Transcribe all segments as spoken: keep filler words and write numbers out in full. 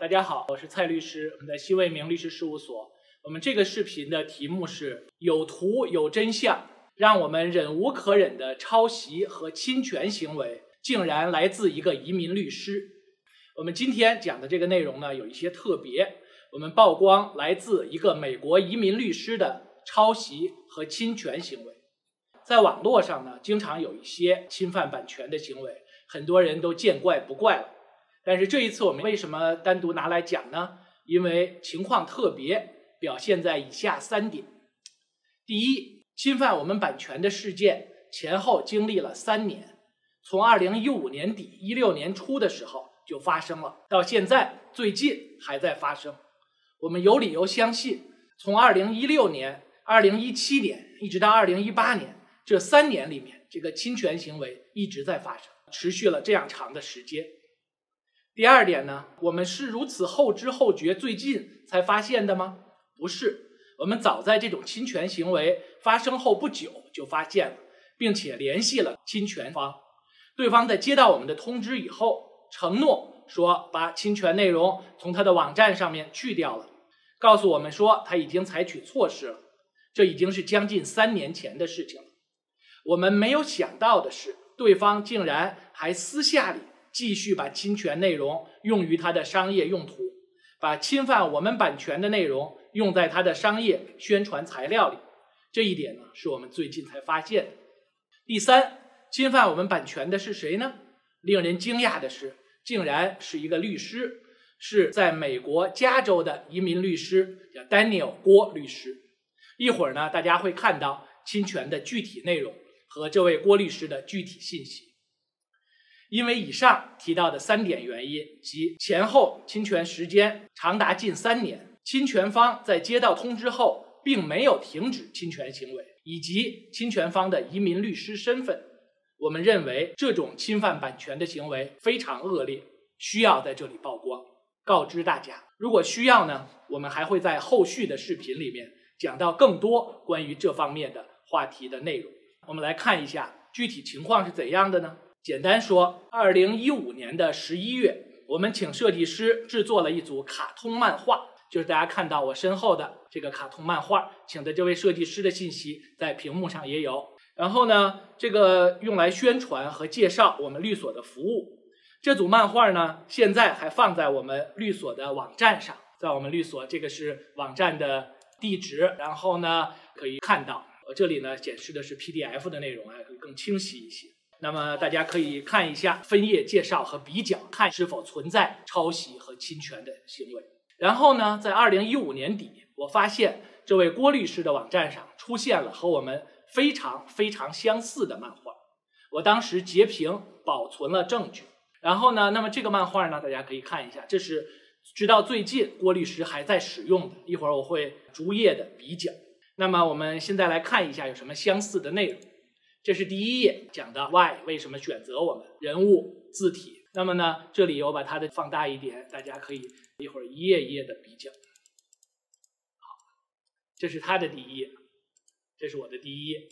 大家好，我是蔡律师，我们在西卫明律师事务所。我们这个视频的题目是有图有真相，让我们忍无可忍的抄袭和侵权行为竟然来自一个移民律师。我们今天讲的这个内容呢有一些特别，我们曝光来自一个美国移民律师的抄袭和侵权行为。在网络上呢经常有一些侵犯版权的行为，很多人都见怪不怪了。但是这一次我们为什么单独拿来讲呢？因为情况特别，表现在以下三点。第一，侵犯我们版权的事件前后经历了三年，从二零一五年底一六年初的时候就发生了，到现在最近还在发生。我们有理由相信，从二零一六年、二零一七年一直到二零一八年这三年里面，这个侵权行为一直在发生，持续了这样长的时间。第二点呢，我们是如此后知后觉，最近才发现的吗？不是，我们早在这种侵权行为发生后不久就发现了，并且联系了侵权方。对方在接到我们的通知以后，承诺说把侵权内容从他的网站上面去掉了，告诉我们说他已经采取措施了。这已经是将近三年前的事情了。我们没有想到的是，对方竟然还私下里继续把侵权内容用于他的商业用途，把侵犯我们版权的内容用在他的商业宣传材料里。这一点呢，是我们最近才发现的。第三，侵犯我们版权的是谁呢？令人惊讶的是，竟然是一个律师，是在美国加州的移民律师，叫 Daniel 郭律师。一会儿呢，大家会看到侵权的具体内容和这位郭律师的具体信息。因为以上提到的三点原因，即前后侵权时间长达近三年，侵权方在接到通知后并没有停止侵权行为，以及侵权方的移民律师身份，我们认为这种侵犯版权的行为非常恶劣，需要在这里曝光，告知大家。如果需要呢，我们还会在后续的视频里面讲到更多关于这方面的话题的内容。我们来看一下具体情况是怎样的呢？简单说，二零一五年的十一月，我们请设计师制作了一组卡通漫画，就是大家看到我身后的这个卡通漫画，请的这位设计师的信息在屏幕上也有。然后呢，这个用来宣传和介绍我们律所的服务。这组漫画呢，现在还放在我们律所的网站上，在我们律所，这个是网站的地址，然后呢可以看到。我这里呢显示的是 P D F 的内容，还会更清晰一些。那么大家可以看一下分页介绍和比较，看是否存在抄袭和侵权的行为。然后呢，在二零一五年底，我发现这位郭律师的网站上出现了和我们非常非常相似的漫画，我当时截屏保存了证据。然后呢，那么这个漫画呢，大家可以看一下，这是直到最近郭律师还在使用的，一会儿我会逐页的比较。那么我们现在来看一下有什么相似的内容。这是第一页，讲的 why 为什么选择我们，人物字体。那么呢，这里我把它的放大一点，大家可以一会儿一页一页的比较。好，这是它的第一页，这是我的第一页。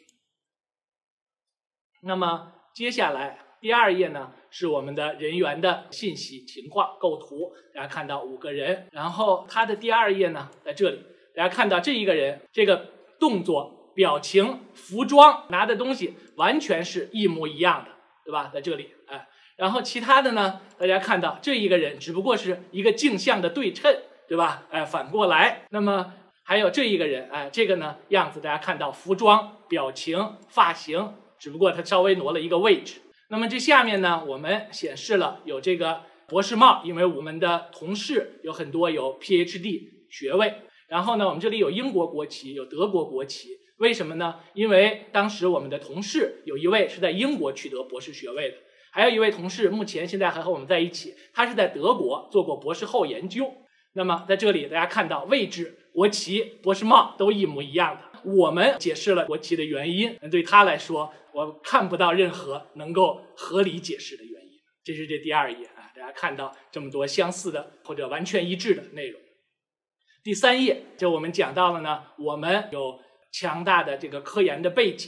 那么接下来第二页呢，是我们的人员的信息情况构图，大家看到五个人。然后它的第二页呢，在这里，大家看到这一个人，这个动作、表情、服装、拿的东西完全是一模一样的，对吧？在这里，哎，然后其他的呢，大家看到这一个人只不过是一个镜像的对称，对吧？哎，反过来。那么还有这一个人，哎，这个呢样子，大家看到服装、表情、发型，只不过他稍微挪了一个位置。那么这下面呢，我们显示了有这个博士帽，因为我们的同事有很多有 P H D 学位。然后呢，我们这里有英国国旗，有德国国旗。为什么呢？因为当时我们的同事有一位是在英国取得博士学位的，还有一位同事目前现在还和我们在一起，他是在德国做过博士后研究。那么在这里大家看到位置、国旗、博士帽都一模一样的。我们解释了国旗的原因，对他来说，我看不到任何能够合理解释的原因。这是这第二页啊，大家看到这么多相似的或者完全一致的内容。第三页，就我们讲到了呢，我们有强大的这个科研的背景，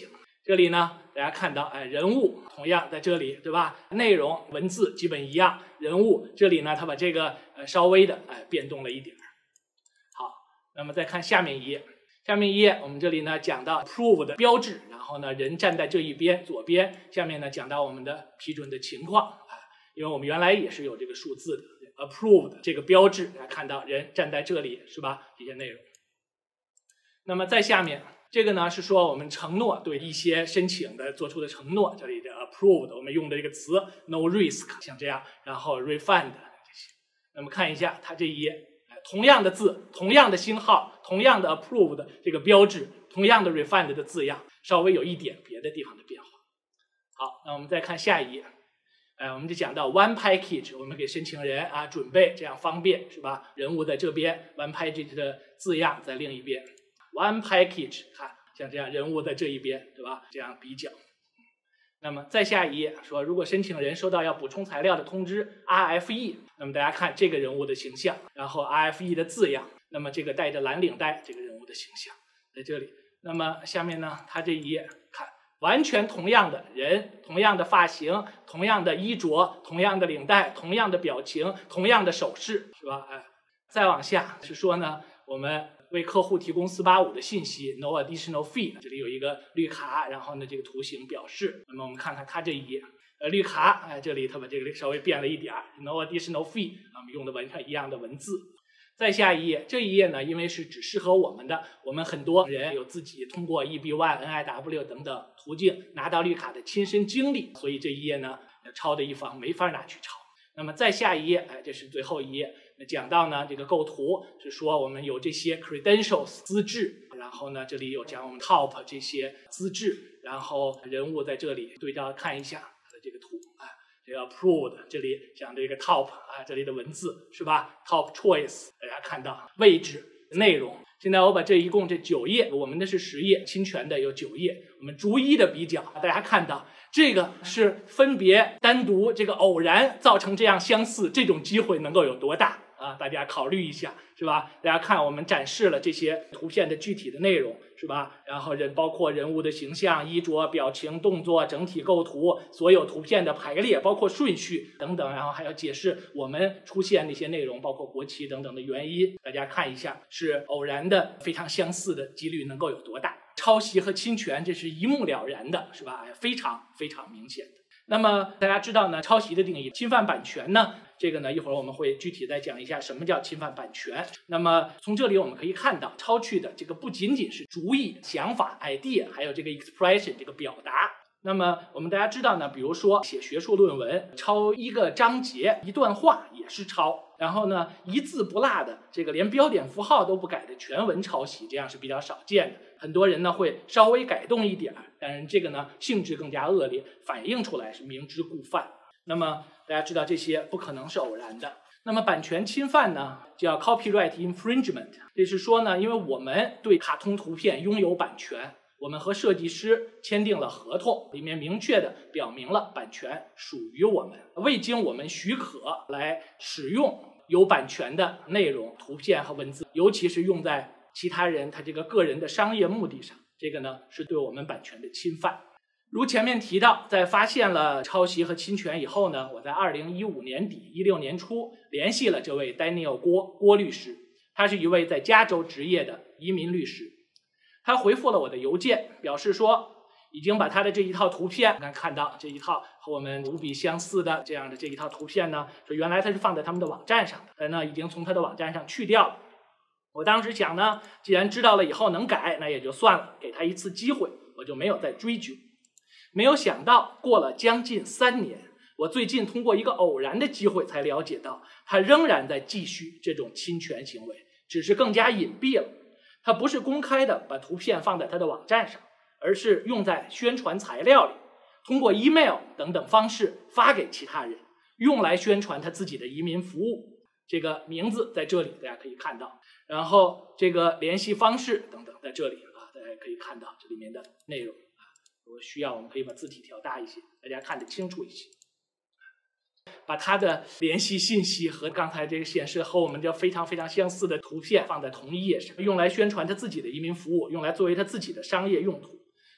这里呢，大家看到，哎，人物同样在这里，对吧？内容文字基本一样，人物这里呢，它把这个呃稍微的哎变动了一点。好，那么再看下面一页，下面一页我们这里呢讲到 approve 的标志，然后呢人站在这一边左边，下面呢讲到我们的批准的情况啊，因为我们原来也是有这个数字的 approve 的这个标志，大家看到人站在这里是吧？这些内容。那么在下面。这个呢是说我们承诺对一些申请的做出的承诺，这里的 approved 我们用的这个词 no risk 像这样，然后 refund 这些。那么看一下它这一页，同样的字，同样的星号，同样的 approved 这个标志，同样的 refund 的字样，稍微有一点别的地方的变化。好，那我们再看下一页，呃，我们就讲到 one package， 我们给申请人啊准备这样方便是吧？人物在这边 ，one package 的字样在另一边。One package， 看像这样人物在这一边，对吧？这样比较。那么再下一页说，如果申请人收到要补充材料的通知 R F E， 那么大家看这个人物的形象，然后 R F E 的字样，那么这个带着蓝领带这个人物的形象在这里。那么下面呢，它这一页看完全同样的人，同样的发型，同样的衣着，同样的领带，同样的表情，同样的手势，是吧？哎，再往下是说呢，我们。为客户提供四八五的信息 ，no additional fee。这里有一个绿卡，然后呢这个图形表示。那么我们看看它这一页，呃，绿卡，哎，这里它把这个稍微变了一点 ，no additional fee， 啊，我们用的完全一样的文字。再下一页，这一页呢，因为是只适合我们的，我们很多人有自己通过 E B one、N I W 等等途径拿到绿卡的亲身经历，所以这一页呢，抄的一方没法拿去抄。那么再下一页，哎，这是最后一页。讲到呢，这个构图是说我们有这些 credentials 资质，然后呢，这里有讲我们 top 这些资质，然后人物在这里对照看一下它的这个图啊，这个 approved 这里讲这个 top 啊，这里的文字是吧 ？top choice 大家看到位置内容。现在我把这一共这九页，我们的是十页，侵权的有九页，我们逐一的比较，大家看到这个是分别单独这个偶然造成这样相似，这种机会能够有多大？啊，大家考虑一下，是吧？大家看，我们展示了这些图片的具体的内容，是吧？然后人包括人物的形象、衣着、表情、动作、整体构图，所有图片的排列，包括顺序等等，然后还要解释我们出现那些内容，包括国旗等等的原因。大家看一下，是偶然的、非常相似的几率能够有多大？抄袭和侵权，这是一目了然的，是吧？哎，非常非常明显的。那么大家知道呢，抄袭的定义，侵犯版权呢？这个呢，一会儿我们会具体再讲一下什么叫侵犯版权。那么从这里我们可以看到，抄去的这个不仅仅是主意、想法、idea， 还有这个 expression 这个表达。那么我们大家知道呢，比如说写学术论文，抄一个章节、一段话也是抄。然后呢，一字不落的这个连标点符号都不改的全文抄袭，这样是比较少见的。很多人呢会稍微改动一点，但是这个呢性质更加恶劣，反映出来是明知故犯。那么大家知道这些不可能是偶然的。那么版权侵犯呢，叫 copyright infringement， 这是说呢，因为我们对卡通图片拥有版权，我们和设计师签订了合同，里面明确的表明了版权属于我们，未经我们许可来使用有版权的内容、图片和文字，尤其是用在其他人他这个个人的商业目的上，这个呢是对我们版权的侵犯。如前面提到，在发现了抄袭和侵权以后呢，我在二零一五年底、一六年初联系了这位 Daniel 郭郭律师，他是一位在加州执业的移民律师。他回复了我的邮件，表示说已经把他的这一套图片，看看到这一套和我们无比相似的这样的这一套图片呢，说原来他是放在他们的网站上的，但呢已经从他的网站上去掉了。我当时想呢，既然知道了以后能改，那也就算了，给他一次机会，我就没有再追究。没有想到过了将近三年，我最近通过一个偶然的机会才了解到，他仍然在继续这种侵权行为，只是更加隐蔽了。他不是公开的把图片放在他的网站上，而是用在宣传材料里，通过 email 等等方式发给其他人，用来宣传他自己的移民服务。这个名字在这里大家可以看到，然后这个联系方式等等在这里啊，大家可以看到这里面的内容啊。如果需要，我们可以把字体调大一些，大家看得清楚一些。把他的联系信息和刚才这个显示和我们这非常非常相似的图片放在同一页上，用来宣传他自己的移民服务，用来作为他自己的商业用途。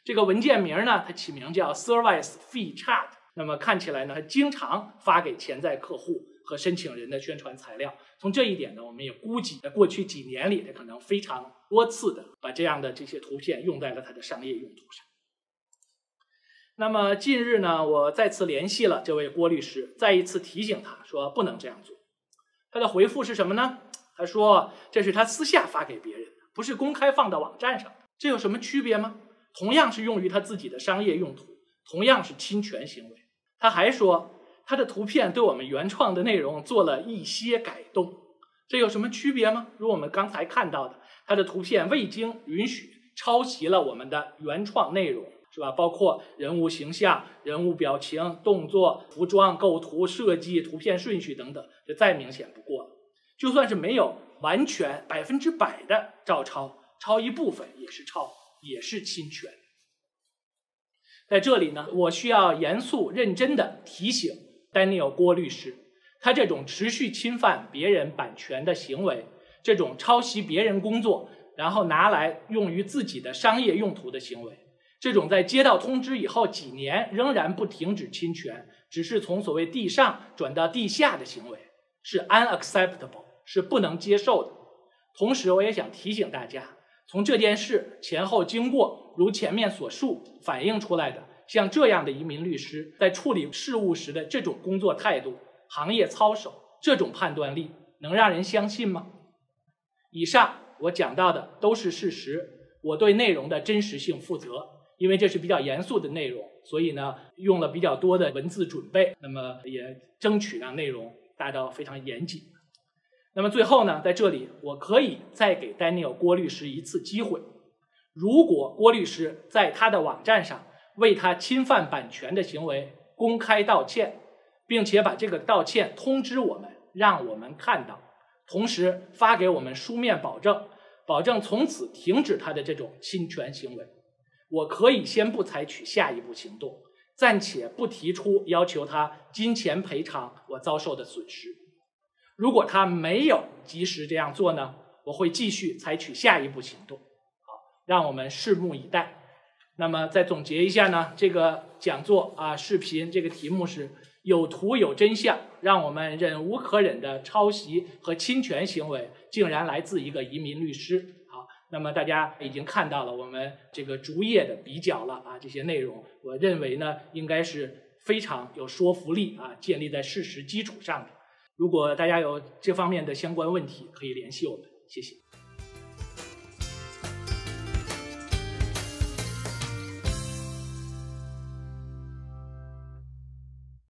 这个文件名呢，它起名叫 Service Fee Chart。那么看起来呢，它经常发给潜在客户和申请人的宣传材料。从这一点呢，我们也估计在过去几年里，它可能非常多次的把这样的这些图片用在了它的商业用途上。那么近日呢，我再次联系了这位郭律师，再一次提醒他说不能这样做。他的回复是什么呢？他说这是他私下发给别人的，不是公开放到网站上，这有什么区别吗？同样是用于他自己的商业用途，同样是侵权行为。他还说他的图片对我们原创的内容做了一些改动，这有什么区别吗？如我们刚才看到的，他的图片未经允许抄袭了我们的原创内容，是吧？包括人物形象、人物表情、动作、服装、构图、设计、图片顺序等等，这再明显不过了。就算是没有完全百分之百的照抄，抄一部分也是抄，也是侵权。在这里呢，我需要严肃认真地提醒 Daniel 郭律师，他这种持续侵犯别人版权的行为，这种抄袭别人工作然后拿来用于自己的商业用途的行为，这种在接到通知以后几年仍然不停止侵权，只是从所谓地上转到地下的行为，是 unacceptable， 是不能接受的。同时我也想提醒大家，从这件事前后经过如前面所述反映出来的，像这样的移民律师在处理事务时的这种工作态度、行业操守，这种判断力能让人相信吗？以上我讲到的都是事实，我对内容的真实性负责。因为这是比较严肃的内容，所以呢用了比较多的文字准备，那么也争取让内容达到非常严谨。那么最后呢，在这里我可以再给 Daniel 郭律师一次机会，如果郭律师在他的网站上为他侵犯版权的行为公开道歉，并且把这个道歉通知我们，让我们看到，同时发给我们书面保证，保证从此停止他的这种侵权行为，我可以先不采取下一步行动，暂且不提出要求他金钱赔偿我遭受的损失。如果他没有及时这样做呢，我会继续采取下一步行动。好，让我们拭目以待。那么再总结一下呢，这个讲座啊，视频这个题目是有图有真相，让我们忍无可忍的抄袭和侵权行为竟然来自一个移民律师。好，那么大家已经看到了我们这个逐页的比较了啊，这些内容我认为呢应该是非常有说服力啊，建立在事实基础上的。如果大家有这方面的相关问题，可以联系我们，谢谢。